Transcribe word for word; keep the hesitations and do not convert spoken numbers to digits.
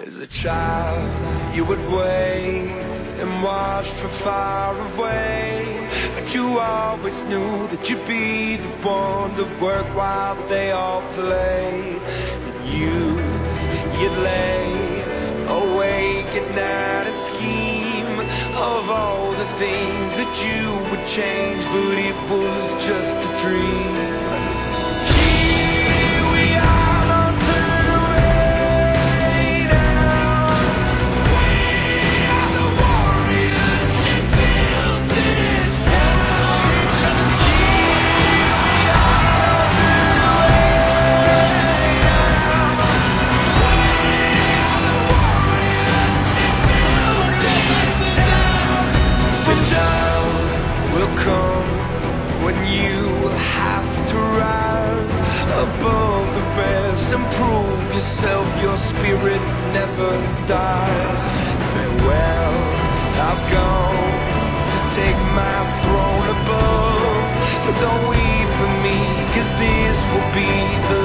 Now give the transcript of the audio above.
As a child, you would wait and watch from far away, but you always knew that you'd be the one to work while they all play. In youth, you'd lay awake at night and scheme of all the things that you would change, but it was just a dream. When you have to rise above the rest and prove yourself, your spirit never dies. Farewell, I've gone to take my throne above, but don't weep for me, 'cause this will be the